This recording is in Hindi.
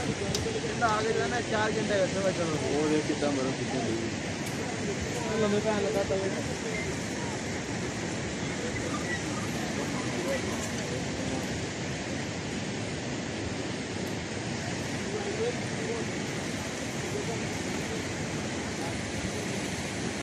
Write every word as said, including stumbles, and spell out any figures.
आगे जाना चार घंटे वैसे मैं चलो वो देख कितना बड़ा कितना लंबे पैन लगाता है